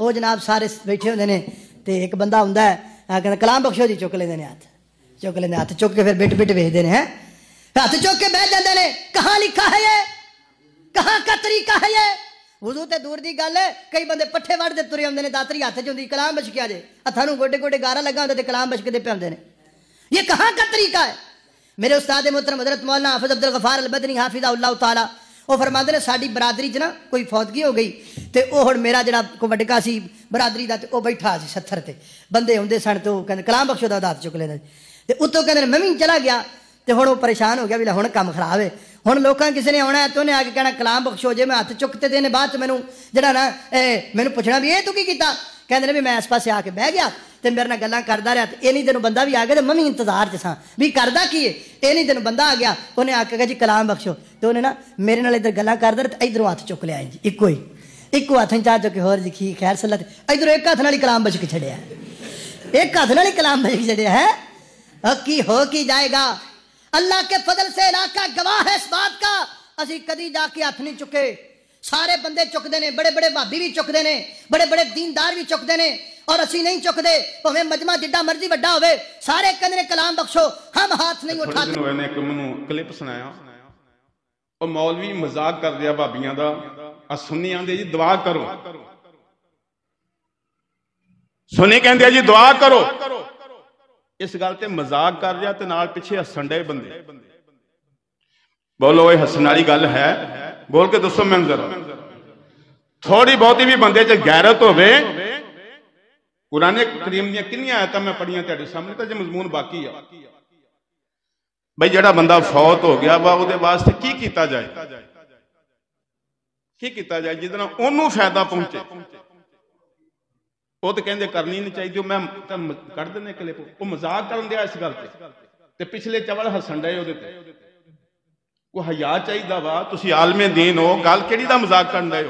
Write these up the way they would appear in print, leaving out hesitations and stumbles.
वो जनाब सारे बैठे होंगे ने तो एक बंदा होंदा है कहता कलाम बख्शो जी, चुक लेंदे ने हाथ, चुक लेंदे हाथ, चुक के फिर बिट बिट वेखदे ने, हैं हाथ चुक के बह जाते ने। कहाँ लिखा है ये, कहाँ का तरीका है ये? वुजू ते दूर दी गल है, कई बंदे पट्ठे वढ़दे तुरे आउंदे ने, दातरी हत्थ च हुंदी, कलाम बशकिया जे हत्थां नूं गोडे गोडे गारा लगा हुंदा ते कलाम बशकदे पे आउंदे ने। ये कहाँ का तरीका है? मेरे उस्ताद मोहतरम हज़रत मौलाना हाफिज़ अब्दुल गफ़ार अल बदनी हाफिज़हुल्लाह ताला वो फरमाते ने साडी बरादरी च ना कोई फौतगी हो गई तो वह हुण मेरा जिहड़ा कोई वड्डका सी बरादरी का, तो वह बैठा सी सत्थर ते बंदे हुंदे सन, तो कहंदे कलाम बख्शो दा हाथ चुक लेंदा, ते उत्तों कहंदे मैं भी चला गया, तो हुण वो परेशान हो गया भी हुण काम खराब है, हुण लोकां किसी ने आउणा है तो उन्हें आके कहना कलाम बख्शो, जे मैं हाथ चुकते देने बाद च मैनूं जिहड़ा ना मैनूं पुछना भी ये तू की कीता, कहंदे ने भी मैं इस पासे आके बह गया तो मेरे नाल गल्लां करदा रहा, तो इन्हीं दिनों बंदा भी आ गया, तो मैं भी इंतजार च सां भी करदा की है। इन्हीं दिनों बंदा आ गया, उन्हें आके कहा जी कलाम बख्शो, तो उन्हें ना मेरे नाल इधर गल्लां करदा रहा, तो इधरों हाथ चुक लिया जी, इक्को हाथ चाह चुके होर जी खैर सल्ला, इधरों एक हाथ नाल ही कलाम बशक छड़िया, एक हाथ नाल ही कलाम बशक छड़िया है। की हो की जाएगा, अल्लाह के फजल से इलाका गवाह है इस बात का, असी कदी जाके हाथ नहीं चुके, सारे बंदे चुकते ने, बड़े बड़े भाभी भी चुकते ने, बड़े बड़े दीनदार भी चुकते ने, और असी नहीं चुकते, भावें मजमा जिड्डा मर्जी वड्डा होवे, सारे कहंदे ने कलाम बख्शो, हम हाथ नहीं उठाते। मैंने एक मैनूं क्लिप सुनाया, और मौलवी मजाक कर दिया भाबियां दा, आ सुन्नी आंदे जी दुआ करो, सुन्नी कहंदे जी दुआ करो, इस गल ते मजाक कर रहा ते नाल पिछे हसन डे बंदे। बोलो ये हसन वाली गल है? बोल के दसो मैनूं जरा, थोड़ी बहुती भी बंदे च गैरत होवे। कुरान करीम दी कितनियां आयतां मैं पढ़ियां तुहाडे सामने, तो जे मजमून बाकी आ भाई, जिहड़ा बंदा फौत हो गया वा उहदे वास्ते की कीता जाए, की कीता जाए जिहदे नाल ओनूं फायदा पहुंचे। वो तो कहते करनी नहीं चाहिए, मैं कढ़ देने क्लिप, वो मजाक कर दिया इस गल ते पिछले चवल हसन डे उहदे ते। कोई हया चाहिए वा, तुसीं आलमे दीन हो, गल किहड़ी दा मजाक कर रहे हो?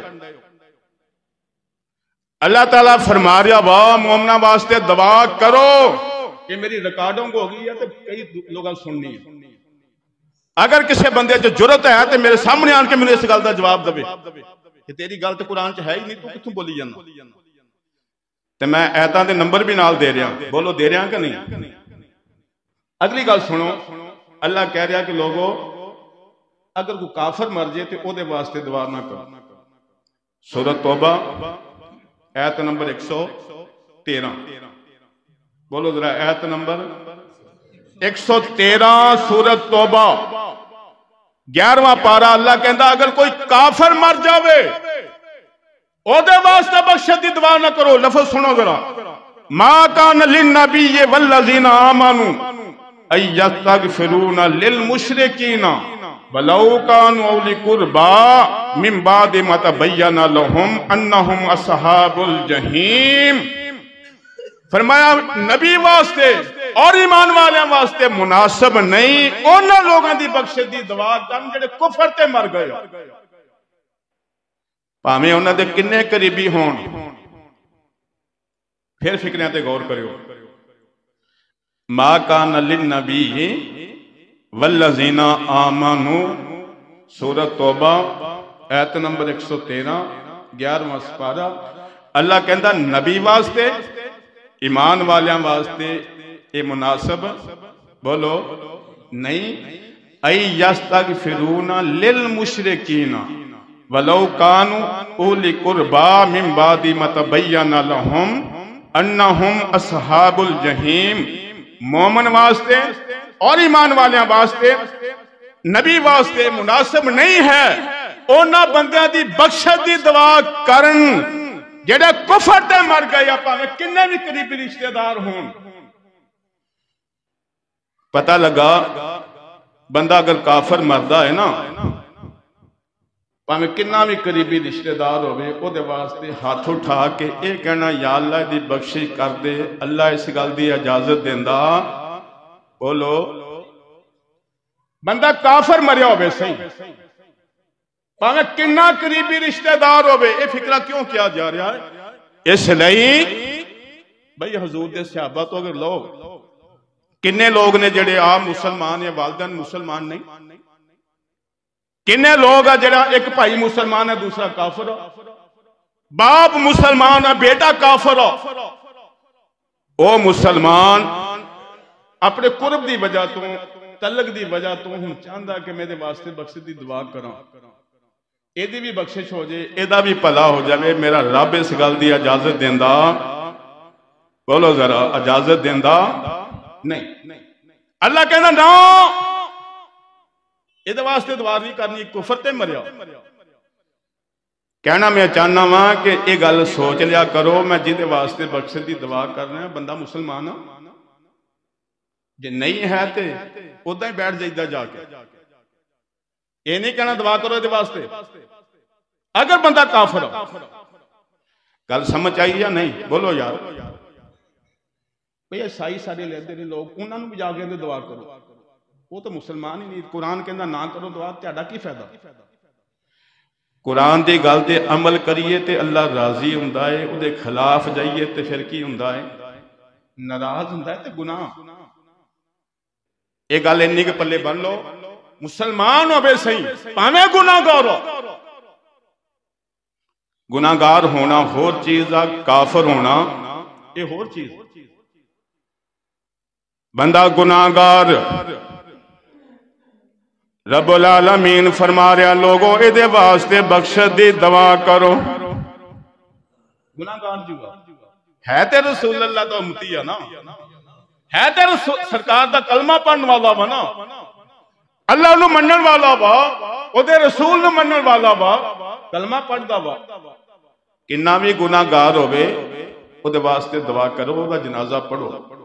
अल्लाह ताला फरमा रहा वाह मोमना वास्ते दुआ करो, ये मेरी रिकॉर्डिंग हो गई है तो कई लोगों सुननी है। अगर किसी बंदे च जुरत है तो मेरे सामने आन के मैंने इस गल का जवाब दे कि तेरी गल तो कुरान च है ही नहीं, तू कित्थों बोली जाना। तो मैं ऐतां दे नंबर भी नाल दे रहा, बोलो दे रहा कि नहीं? अगली गल सुनो, अल्लाह कह रहा कि लोगो अगर कोई काफिर मर जाए तो ओदे वास्ते दुआ ना करो। सूरत तौबा आयत नंबर 113, बोलो जरा आयत नंबर 113 सूरत तौबा 11वां पारा। अल्लाह कहता अगर कोई काफिर मर जावे ओदे वास्ते बख्शत दी दुआ ना करो। लफ्ज सुनो जरा, मा कान लिन्नबी वल्लज़ीना आमनू अयस्तगफिरूना लिल मुशरिकीना वलौ कानू औली कुर्बा मिन बाद मा तबय्यना लहुम अन्नहुम अस्हाबुल जहीम। फरमाया नबी वास्ते और ईमान वालियां वास्ते मुनासिब नहीं उन्हां लोगों की बख्शत दी दुआ करन जेड़े कुफर ते मर गए, भावें उन्हां दे किन्ने करीबी होण। फिर फिक्रियां ते गौर करियो, मा कान लिन्नबी वल्लज़ीना आमनू सूरत तौबा आयत नंबर 113 11वां पारा। अल्लाह कहता नबी वास्ते ईमान वालियां वास्ते ये मुनासिब बोलो नहीं। आई यस्तगफिरूना लिल मुशरिकीना वलौ कानू उली कुर्बा मिन बादी मा तबय्यना लहुम अन्नहुम अस्हाबुल जहीम। मोमन वास्ते और ईमान वालियां वास्ते नबी वास्ते मुनासिब नहीं है उन्हां बंदियां दी बख्शत दी दुआ करन जेड़े कुफर ते मर गए, भावें किन्ने भी करीबी रिश्तेदार हों। पता लगा बंदा अगर काफिर मरदा है ना, भावें किन्ना भी करीबी रिश्तेदार होवे, ओदे वास्ते हाथ उठा के ये कहना या अल्लाह दी बख्शिश कर दे, अल्लाह इस गल दी इजाजत देंदा। बोलो बंदा काफिर मरिया होवे सही, भावें किन्ना करीबी रिश्तेदार होवे, ये फिक्रा क्यों किया जा रहा है? इसलिए भाई हजूर दे सहाबा तो अगर लो किन्ने लोग ने जेड़े आप मुसलमान या वालिदैन मुसलमान नहीं, किन्ने लोग आ जेड़ा एक भाई मुसलमान है दूसरा काफिर। बाप मुसलमान है, बेटा काफर हो, ओ मुसलमान अपने कुर्ब की वजह तो, तलक की वजह तो हूं चाहता कि मेरे वास्ते बख्शिश की दुआ करा, एदी भी बख्शिश हो जाए, एदा भी भला हो जाए। मेरा रब इस गल की इजाजत देंदा, बोलो जरा, इजाजत देंदा नहीं। अल्लाह कहना ना, ये वास्ते दुआ नहीं करनी, कुफर ते मरिया। कहना मैं चाहना वा कि यह गल सोच लिया करो, मैं जिहदे वास्ते बख्शिश की दुआ करना बंदा मुसलमान आ, जे नहीं है तो उदा ही बैठ जाइदा जाके, ये नहीं कहना दुआ करो ये वास्ते अगर बंदा काफर हो। गल समझ आई या नहीं, बोलो यार। भैया ईसाई सारे लेते ने लोग, उन्होंने भी जाके दुआ करो, वो तो मुसलमान ही नहीं। कुरान कहना ना करो दुआ, तुहाडा की फायदा। कुरान की गल ते अमल करिए तो अल्लाह राजी हुंदा है, उहदे खिलाफ जाइए तो फिर की हुंदा है, नाराज हुंदा है। तो गुनाह, ये गल इन्नी के पल्ले बन लो, मुसलमान होवे सही भावें गुनाहगार हो, गुनाहगार होना होर चीज आ, काफर होना ये होर चीज। बंदा गुनाहगार, रब्बुल आलमीन फरमा रहा लोगों इहदे वास्ते बख्शिश दी दुआ करो। गुनाहगार जुआ है ते रसूल अल्लाह दा उम्मती है ना, है ते सरकार दा कलमा पढ़न वाला वा ना, अल्लाह नूं मनण वाला वा, ओदे रसूल नूं मनण वाला वा, कलमा पढ़दा वा। किन्ना भी गुनाहगार होवे ओदे वास्ते दुआ करो, ओदा जनाजा पढ़ो।